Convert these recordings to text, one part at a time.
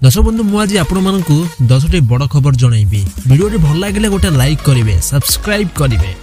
दर्शक बंधु मुझे आपण मानकु 10टी बड़ खबर जनइबी। वीडियो भल लगे गोटे लाइक करेंगे, सब्सक्राइब करेंगे।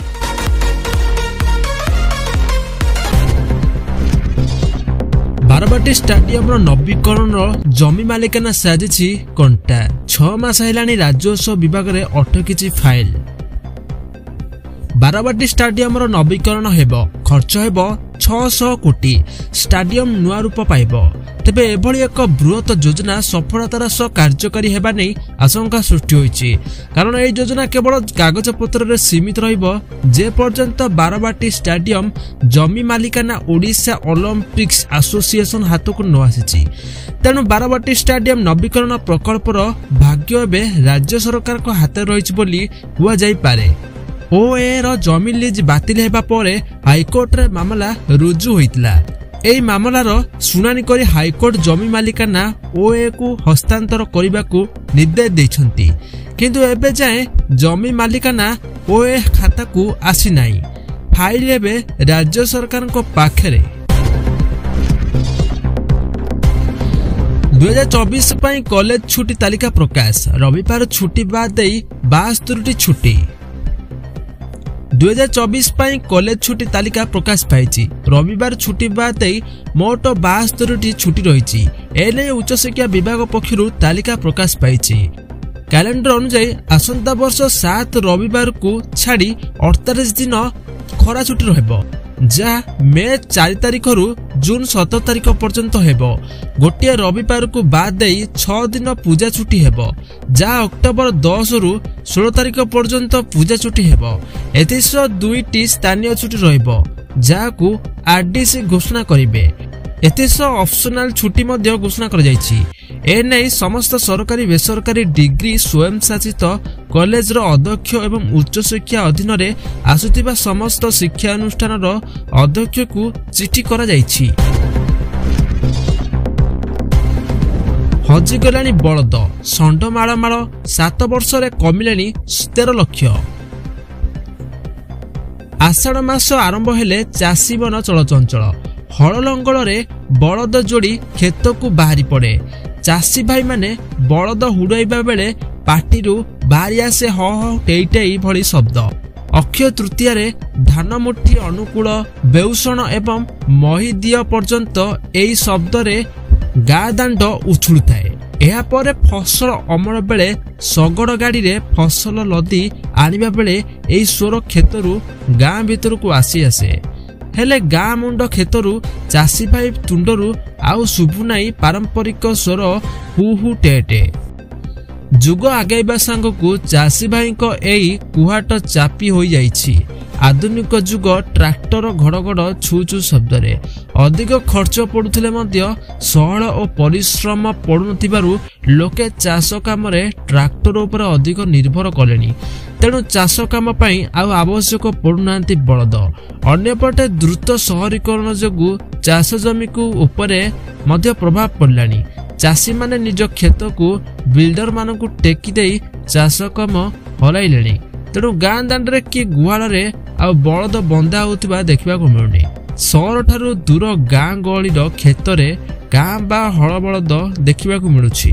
बारवाटी स्टाडियम नवीकरण जमी मालिकाना साजिछि कंटा। 6 मास हेलानी राजस्व विभाग रे अटकिछि फाइल। बारवाटी स्टाडियम नवीकरण हेबो, खर्च हेबो 600 कोटी। स्टाडियम नुआ रूप पाइबो। तेबे एभली एक बृहत योजना सफलतार सह कार्यकारी हेबा नै आशंका सृष्टि होइछि। कारण ए योजना केवल कागज पत्र रे सीमित रहिबो जे पर्यंत बारवाटी स्टाडियम जमी मालिकाना ओडिशा ओलंपिक्स एसोसिएशन हाथक न आसीछि। तेणु बारवाटी स्टाडियम नवीकरण प्रकल्पर भाग्य एबे राज्य सरकार को हाथ रहिछि बोली हुआ जाई पारे। ओए रो जमी लीज बातिल हेबा परे हाईकोर्ट रे मामला रुजु होइतला। एई मामलार सुनानी करी हाईकोर्ट जमी मालिकाना ओए को हस्तांतर करबाकू निर्देश दैछंती। किंतु एबे जाए जमी मालिकाना ओए खाता को आसी नाही। फाइल एबे राज्य सरकार को पाखरे। 2024 पई कॉलेज छुट्टी तालिका प्रकाश। रविवार छुट्टी बाद देई 72टी छुट्टी। 2024 पई कॉलेज छुट्टी तालिका प्रकाश पाइछि। रविवार छुट्टी बाद मोट 72टी छुट्टी रहिछि। एने उच्च शिक्षा विभाग पक्षरु तालिका प्रकाश पाइछि। कैलेंडर अनुसार आसंता वर्ष 7 रविवार को छाड़ी 48 दिन खरा छुट्टी रहबो, जा मे 4 तारिख रु जून 17 तारिख पर्यंत हेबो। गोटे रविवार को बाद देई 6 दिन पूजा छुट्टी हेबो, जा अक्टोबर 10 रु 16 तारिख पर्यंत पूजा छुट्टी हेबो। एथिसो 2टी स्थानीय छुट्टी रहबो, जाकू आरडीसी घोषणा करिवे। एथिसो ऑप्शनल छुट्टी मध्ये घोषणा कर जायछि। एनै समस्त सरकारी बेसरकारी डिग्री स्वयं शासित कॉलेज रो अध्यक्ष एवं उच्च शिक्षा अधीन रे आसुतिबा समस्त शिक्षा अनुष्ठान रो अध्यक्ष को चिठी करा जायछि। हजि गलानी बलद षंड माळ माळ 7 वर्ष रे कमिलानी 13 लाख। आषाढ़ मास आरंभ हेले चाषी मन चलचंचल। हल लंगल रे बलद जोड़ी खेत को बाहरी पड़े। चाषी भाई माने बलद हुड़ाइबा बेले पाटिरू बाहरी आसे ह ह टेई टेई भली शब्द। अक्षय तृतीया रे धान मुठी अनुकूल बेउषण एवं महिदिय पर्यंत एई शब्द रे गा दांड उछुलु थाए। एहा परे फसल अमल बेले सगड़ गाड़ी रे फसल लदी आनिबा बेले एई स्वर खेतरू गां भीतर को आसी आसे। हेले गां मुंड खेतरू चाषी भाई तुंडरू आउ शुभु नाई पारंपरिक स्वर हु हु टे टे। जुग आगैबा सांग को चाषी भाई को एई कुहाट चापी होई जाइछि। आधुनिक जुग ट्रैक्टर घड़घड़ छु छु शब्द रे अधिक खर्च पड़ुथिले मध्य सहल और परिश्रम पड़ुनथिबारु लोके चाष काम रे ट्रैक्टर उपर अधिक निर्भर कलेनी। तेणु चाष काम पई आउ आवश्यक पड़ुनांती बलद। अन्यपटे द्रुत शहरीकरण जोगु चाष जमी को उपरे मध्य प्रभाव पड़लानी। चाषी माने निज खेत को बिल्डर मानकु टेकी देई चाष काम हलाइलेनी। तेणु गां दांडरे कि गुहाल रे आ बलद बंधा होतिबा देखिबा को मिलुनी। सहर ठारू दूर गां गळीर खेत रे गां बा हळ बलद देखिबा को मिलुछि।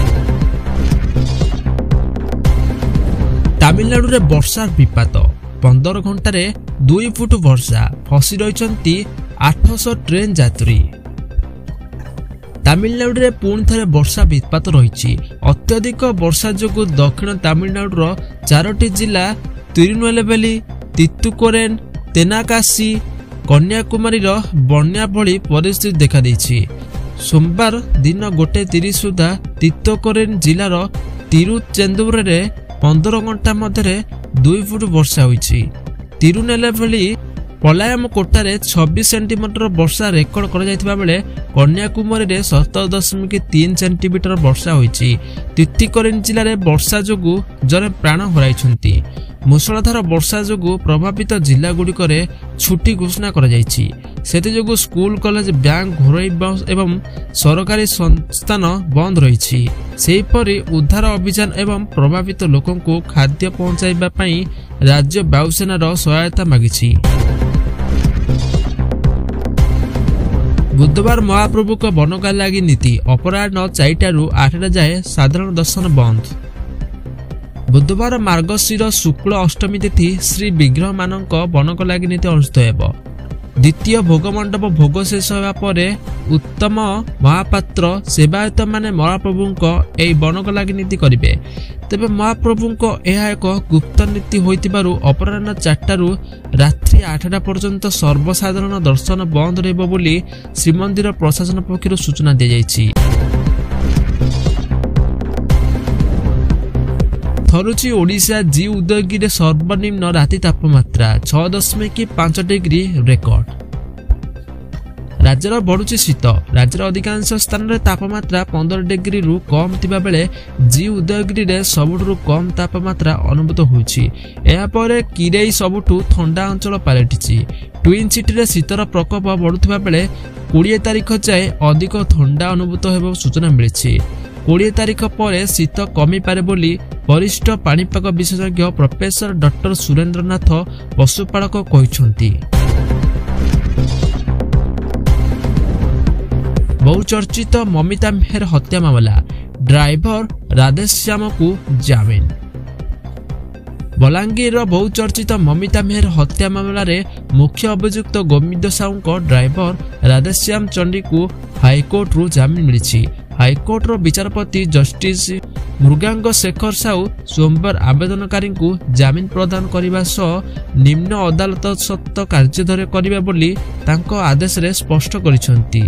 तमिलनाडु रे वर्षा विपात। 15 घंटा रे 2 फुट वर्षा। फसी रहिछंती 800 ट्रेन यात्री। तमिलनाडु रे पुणी थरे वर्षा विपात रहिछि। अत्यधिक वर्षा जोगु दक्षिण तमिलनाडुर 4टी जिला तिरुनेलवेली, तितुकोरेन, तेनाकासी, कन्याकुमारी बन्या भली परिस्थिति देखा देछि। सोमवार दिन 1:30 सुधा तितुकोरेन जिलार तिरुचेंदुर रे 15 घंटा मध्य 2 फुट वर्षा होइछि। तिरुनेलवेली पलायम कोटारे 26 सेंटीमीटर वर्षा रेकर्ड कर जायतिबा बेले कन्याकुमारी रे 17.3 सेंटीमीटर वर्षा होइछि। तितुकोरेन जिल्ला रे वर्षा जोगु जने प्राण हराइछंती। मुसलधार वर्षा जोगु प्रभावित जिला गुड़िक छुट्टी घोषणा कर जायछि। सेति जोगु स्कूल, कॉलेज, बैंक, घरोई बस एवं सरकारी संस्थान बंद रहिछि। सेहिपरि उद्धार अभियान एवं प्रभावित लोकों को खाद्य पहुंचाइबा पई राज्य वायुसेनार सहायता मागिछि। बुधवार महाप्रभु को बनका लगी नीति अपराह 4टारू 8टा जाए साधारण दर्शन बंद। बुधवार मार्गशीर शुक्ल अष्टमी तिथि श्री विग्रह मानक बनक लगी नीति अनुष्ठित हो। द्वितीय भोगमंडप भोग शेष होगा पर उत्तम महापात्र सेवायत माने महाप्रभु एई बनक लगी नीति करिवे। तेबे महाप्रभु यह एक गुप्त नीति होइतिबारु अपराह्न 4टारू रात्रि 8टा पर्यंत सर्वसाधारण दर्शन बंद रहइबो बोली श्रीमंदिर प्रशासन पक्षरु सूचना दिया जायछि। थरुची ओडिशा जी उदयगिरी सर्वनिम्न राति तापमात्रा 6.5 डिग्री रेकर्ड। राज्यर बढ़ुची शीत। राज्यर अधिकांश स्थान में तापमात्रा 15 डिग्री रु कम थिबा बेले जी उदयगिरी रे सबुठु कम तापमात्रा अनुभूत होछि। एहा परे किरेई सबुठु ठंडा अंचल पालटिछि। ट्विन सिटी रे शीतर प्रकोप बढ़ुथिबा बेले 20 तारिख जाए अधिक ठंडा अनुभूत हेबो सूचना मिलिछि। 20 तारिख पर शीत कमी पारे बोली वरिष्ठ पाणीपाग विशेषज्ञ प्रोफेसर डॉक्टर सुरेंद्रनाथ पशुपालक कहते। बहुचर्चित ममिता मेहर हत्या मामला ड्राइवर राधेश्याम को जामिन। बलांगीर बहुचर्चित ममिता मेहर हत्या मामला रे मुख्य अभियुक्त गोविंद साहू ड्राइवर राधेश्याम चंडी को हाईकोर्ट रु जामिन मिली। हाईकोर्ट रो विचारपति जस्टिस मृगांग शेखर साहू सोमवार आवेदनकारी को जामिन प्रदान करने सह निम्न अदालत सत्त कार्यधारा करिबा बोली तांको आदेश रे स्पष्ट करिसंती।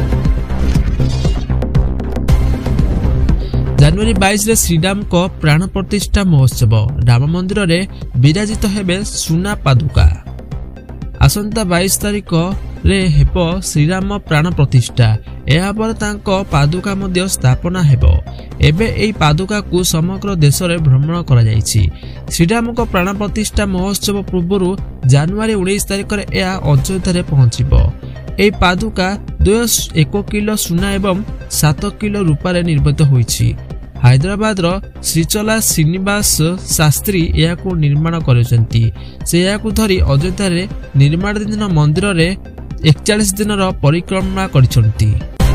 जनवरी 22 रे श्रीराम को प्राण प्रतिष्ठा महोत्सव राम मंदिर रे विराजित हेबे सुना पादुका। आसंता 22 तारिख रे हेबो श्रीराम प्राण प्रतिष्ठा। एहा पर तांको पादुका मध्य स्थापना हेबो। एबे एई पादुका को समग्र देश रे भ्रमण करा जायछि। श्रीराम को प्राण प्रतिष्ठा महोत्सव पूर्व जनवरी 19 तारिख रे एहा अयोध्या रे पहुंचिबो। एई पादुका 1 किलो सुना एवं 7 किलो रूपा रे निर्मित होईछि। हैदराबाद रो श्रीचला श्रीनिवास शास्त्री याकू निर्माण करछंती। से याकू धरी अयोध्या रे निर्माणाधीन मंदिर रे 41 दिन रो परिक्रमा करछंती।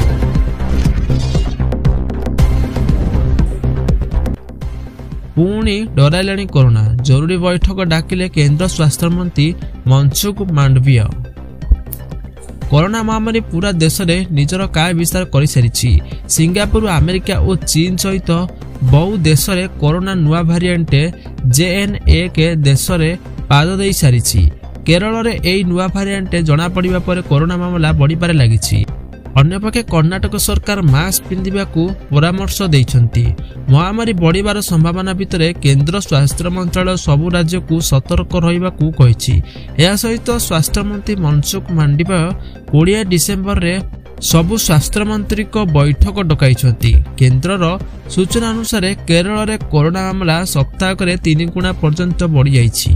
पुणी डराइलाणी कोरोना जरूरी बैठक डाकिले केंद्र स्वास्थ्य मंत्री मनसुख मांडविय। कोरोना महामारी पूरा देश में निजर काय विस्तार कर सारी। सिंगापुर अमेरिका और चीन सहित बहु देश में कोरोना नुआ भारिएंट JN1 के देश में पाद दे सारी। केरल में यही नुआ भारिएंट जना पड़ा पर कोरोना मामला बढ़िबारे लागिछि। अन्यपक्षे कर्णाटक सरकार मास्क पिंधिबा को परामर्श देइछंती। महामारी बढ़िबार संभावना भितर केंद्र स्वास्थ्य मंत्रालय सबु राज्य को सतर्क रहिबा को कहिछि। एहा सहित स्वास्थ्य मंत्री मनसुख मांडविय 20 डिसेम्बर रे सबु स्वास्थ्य मंत्री को बैठक डकाइछंती। केंद्रर सूचना अनुसार केरल रे कोरोना मामला सप्ताहक 3 गुणा पर्यंत बढ़ी जाइछि।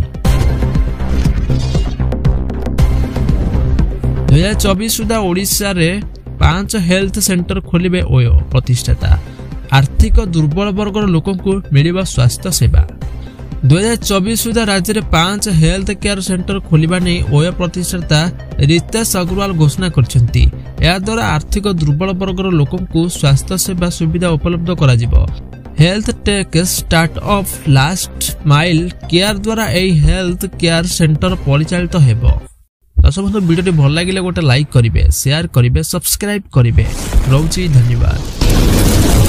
2024 सुधा ओडिशा रे 5 हेल्थ सेंटर खोलिबे ओयो प्रतिष्ठाता। आर्थिक दुर्बल वर्गर लोकों को मिलिबा स्वास्थ्य सेवा। 2024 सुधा राज्य रे 5 हेल्थ केयर सेंटर खोलिबा नै ओयो प्रतिष्ठाता रितेश अग्रवाल घोषणा करछंती। या द्वारा आर्थिक दुर्बल वर्गर लोकों को स्वास्थ्य सेवा सुविधा उपलब्ध करा जिवो। Health tech startup last mile care द्वारा एई हेल्थ केयर सेंटर परिचालित हेबो। दर्शक बंधु वीडियो भल लगे गोटे लाइक करेंगे, शेयर करेंगे, सब्सक्राइब करेंगे। रोची धन्यवाद।